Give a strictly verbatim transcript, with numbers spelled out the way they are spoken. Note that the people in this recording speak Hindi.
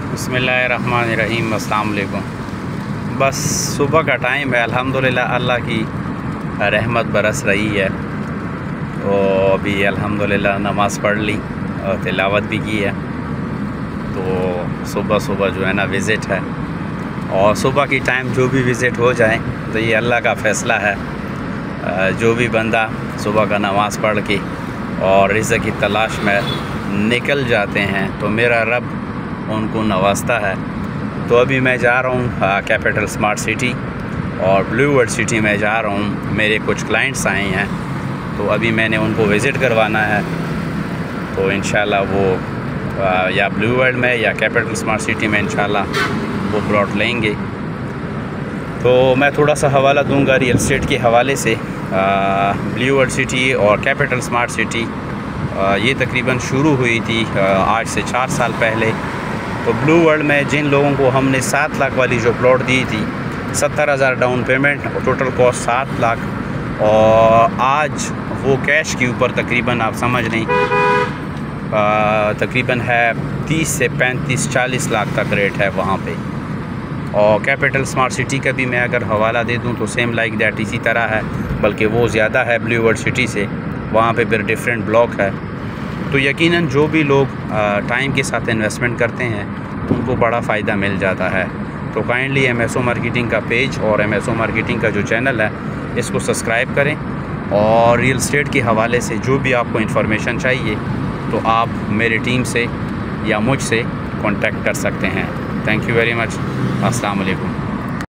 बिस्मिल्लाहिर्रहमानिर्रहीम। अस्सलाम वालेकुम। बस सुबह का टाइम है, अल्हम्दुलिल्लाह अल्लाह की रहमत बरस रही है। तो अभी अल्हम्दुलिल्लाह नमाज़ पढ़ ली और तिलावत भी की है। तो सुबह सुबह जो है ना विज़िट है, और सुबह की टाइम जो भी विज़िट हो जाए तो ये अल्लाह का फ़ैसला है। जो भी बंदा सुबह का नमाज़ पढ़ के और रिज़्क़ की तलाश में निकल जाते हैं तो मेरा रब उनको नवाजता है। तो अभी मैं जा रहा हूँ कैपिटल स्मार्ट सिटी और ब्लू वर्ल्ड सिटी में जा रहा हूँ। मेरे कुछ क्लाइंट्स आए हैं तो अभी मैंने उनको विज़िट करवाना है। तो इंशाल्लाह वो आ, या ब्लू वर्ल्ड में या कैपिटल स्मार्ट सिटी में इंशाल्लाह वो प्लॉट लेंगे। तो मैं थोड़ा सा हवाला दूंगा रियल एस्टेट के हवाले से। ब्लू वर्ल्ड सिटी और कैपिटल स्मार्ट सिटी आ, ये तकरीबन शुरू हुई थी आ, आज से चार साल पहले। तो ब्लू वर्ल्ड में जिन लोगों को हमने सात लाख वाली जो प्लॉट दी थी, सत्तर हज़ार डाउन पेमेंट और टोटल कॉस्ट सात लाख, और आज वो कैश के ऊपर तकरीबन आप समझ लें तकरीबन है तीस से पैंतीस चालीस लाख तक रेट है वहाँ पे। और कैपिटल स्मार्ट सिटी का भी मैं अगर हवाला दे दूँ तो सेम लाइक दैट इसी तरह है, बल्कि वो ज़्यादा है ब्लू वर्ल्ड सिटी से। वहाँ पे फिर डिफरेंट ब्लॉक है। तो यकीनन जो भी लोग टाइम के साथ इन्वेस्टमेंट करते हैं उनको बड़ा फ़ायदा मिल जाता है। तो kindly M S O marketing का पेज और एम एस ओ मार्केटिंग का जो चैनल है इसको सब्सक्राइब करें, और रियल एस्टेट के हवाले से जो भी आपको इन्फॉर्मेशन चाहिए तो आप मेरे टीम से या मुझसे कांटेक्ट कर सकते हैं। Thank you very much. अस्सलाम वालेकुम।